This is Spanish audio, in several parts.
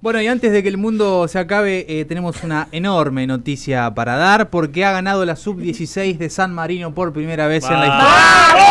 Bueno, y antes de que el mundo se acabe, tenemos una enorme noticia para dar, porque ha ganado la Sub-16 de San Marino por primera vez en la historia.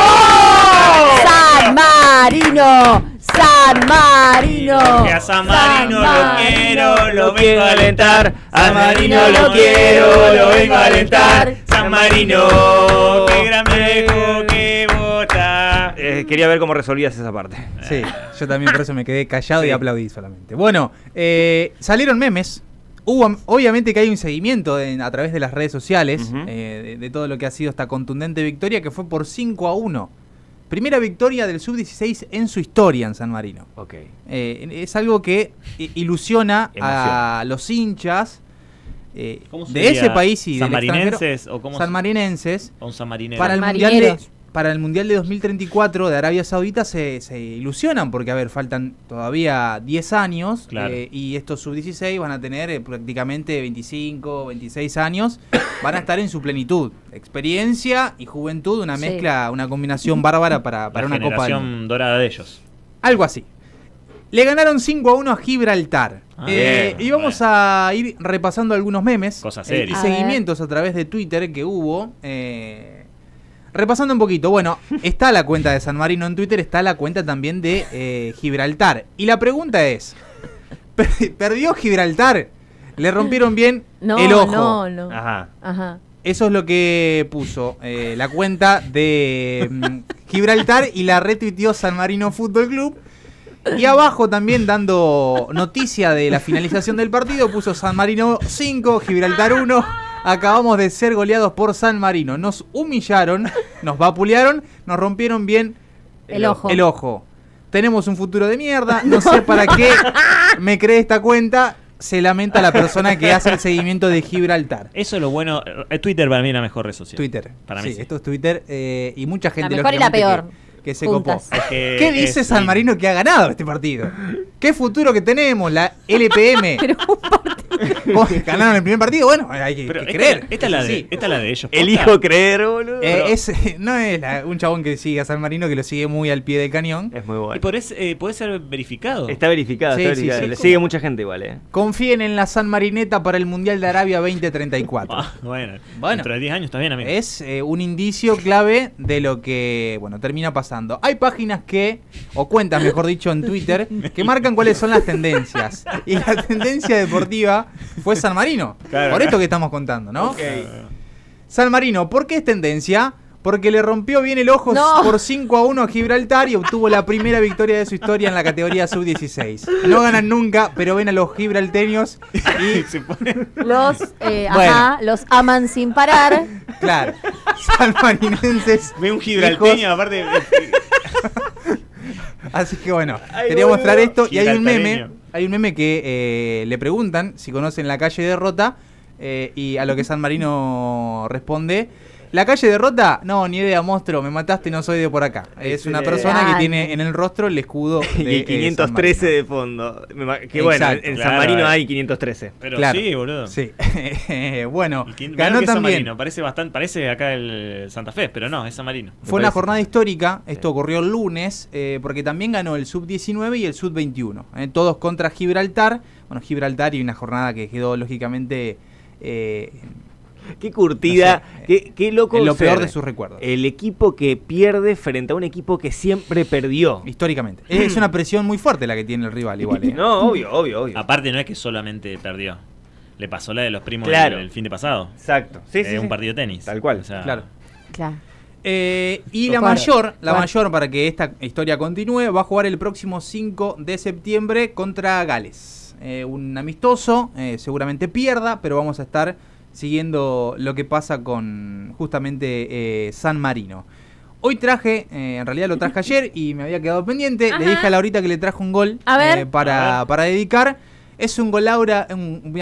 ¡San Marino! ¡San Marino! Que a San Marino lo quiero, lo vengo a alentar. A San Marino Marino lo quiero, lo vengo a alentar. San Marino, qué gran viejo que vota. Quería ver cómo resolvías esa parte. Sí, yo también por eso me quedé callado y aplaudí solamente. Bueno, salieron memes. Hubo, obviamente que hay un seguimiento a través de las redes sociales de todo lo que ha sido esta contundente victoria, que fue por 5-1. Primera victoria del Sub-16 en su historia en San Marino. Okay. Es algo que ilusiona a los hinchas de ese país y del extranjero. ¿O cómo sanmarinenses. O un sanmarinero. Para el Mundial de 2034 de Arabia Saudita se ilusionan porque, a ver, faltan todavía 10 años, claro. Y estos Sub-16 van a tener prácticamente 25, 26 años, van a estar en su plenitud. Experiencia y juventud, una mezcla, una combinación bárbara para una Copa del Mundo. Dorada de ellos. Algo así. Le ganaron 5-1 a Gibraltar. Y vamos a ir repasando algunos memes Cosas serias. y seguimientos a través de Twitter que hubo. Repasando un poquito, bueno, está la cuenta de San Marino en Twitter, está la cuenta también de Gibraltar. Y la pregunta es, ¿perdió Gibraltar? ¿Le rompieron bien el ojo? No. Ajá. Eso es lo que puso la cuenta de Gibraltar y la retuiteó San Marino Fútbol Club. Y abajo también, dando noticia de la finalización del partido, puso San Marino 5, Gibraltar 1. Acabamos de ser goleados por San Marino. Nos humillaron, nos vapulearon, nos rompieron bien el ojo. Tenemos un futuro de mierda. No sé para qué me creé esta cuenta. Se lamenta la persona que hace el seguimiento de Gibraltar. Eso es lo bueno. Twitter para mí es la mejor red social. Twitter. Para mí sí. Esto es Twitter y mucha gente. La mejor y la peor. Que se copó. ¿Qué dice San Marino que ha ganado este partido? ¿Qué futuro que tenemos? La LPM. ¿Ganaron el primer partido? Bueno, hay que creer. Esta es la de ellos. Elijo creer, boludo. No es un chabón que sigue a San Marino, que lo sigue muy al pie del cañón. Es muy bueno. Y puede ser verificado. Está verificado, Sí, está verificado. sí, Le sigue mucha gente igual, Confíen en la San Marineta para el Mundial de Arabia 2034. Bueno, Bueno. dentro de 10 años está bien, amigo. Es un indicio clave de lo que, termina pasando. Hay páginas o cuentas, mejor dicho, en Twitter, que marcan cuáles son las tendencias. Y la tendencia deportiva fue San Marino. Claro. Por esto que estamos contando, ¿no? Okay. San Marino, ¿por qué es tendencia? Porque le rompió bien el ojo por 5-1 a Gibraltar y obtuvo la primera victoria de su historia en la categoría Sub-16. No ganan nunca, pero ven a los gibralteños y los aman sin parar. Claro, sanmarinenses. Ve un gibralteño, aparte. Así que bueno, quería mostrar esto. Y hay un meme que le preguntan si conocen la calle Derrota y a lo que San Marino responde: ¿la calle Derrota? No, ni idea, monstruo, me mataste, no soy de por acá. Es una persona que tiene en el rostro el escudo de y el 513 de fondo. Que bueno, en San Marino hay 513. Pero claro, sí, boludo. Sí. Bueno, ganó también. San Marino. Parece acá el Santa Fe, pero no, es San Marino. Fue una jornada histórica, esto ocurrió el lunes, porque también ganó el Sub-19 y el Sub-21. Todos contra Gibraltar. Bueno, Gibraltar y una jornada que quedó lógicamente... Qué curtida, no sé, qué loco. En lo peor de sus recuerdos. El equipo que pierde frente a un equipo que siempre perdió. Históricamente. Es una presión muy fuerte la que tiene el rival igual. No, obvio. Aparte no es que solamente perdió. Le pasó la de los primos el fin de pasado. Exacto. Sí. Un partido de tenis. Tal cual. O sea, Claro. Y la mayor, para que esta historia continúe, va a jugar el próximo 5 de septiembre contra Gales. Un amistoso, seguramente pierda, pero vamos a estar siguiendo lo que pasa con justamente San Marino. Hoy traje, en realidad lo traje ayer y me había quedado pendiente. Le dije a Laurita que le trajo un gol para dedicar. Es un golaura. Un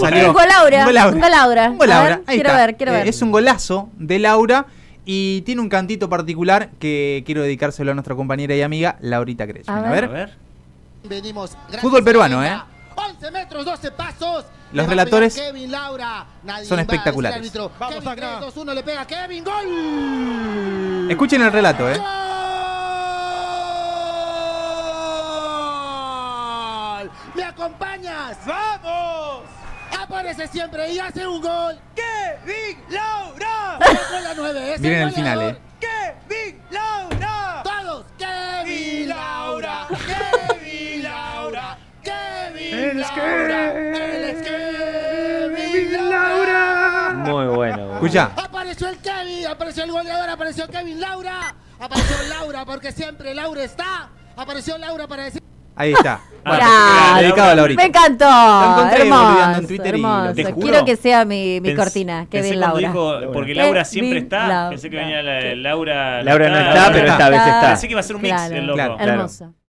golaura. Quiero ver. Es un golazo de Laura y tiene un cantito particular que quiero dedicárselo a nuestra compañera y amiga Laurita Kretschmann. A ver. Venimos. Fútbol peruano, 11 metros, 12 pasos. Los relatores Kevin, Laura, son espectaculares. Vamos, Kevin, 3-2-1, le pega Kevin, gol. Escuchen el relato, ¡Gol! Me acompañas. ¡Vamos! Aparece siempre y hace un gol. ¡Kevin Laura! Con la 9, es Miren el el final, goleador. ¡Kevin Laura! Todos. Kevin Laura. Kevin Laura. Kevin Laura. Él es Kevin Laura. Muy bueno. Escucha. Apareció el Kevin, apareció el goleador, apareció Kevin Laura. Apareció Laura porque siempre Laura está. Apareció Laura para decir. Ahí está. Claro. Dedicado a Laurita. Me encantó. Lo encontré boludeando en Hermoso, Twitter y lo hermoso. te juro, Quiero que sea mi Pensé- cortina. pensé Kevin cuando Laura. dijo, porque Laura siempre Kevin está. Laura. Pensé que venía Laura. Laura no está, pero esta vez está. Pensé que iba a ser un mix, Claro, el loco. Claro. Hermoso.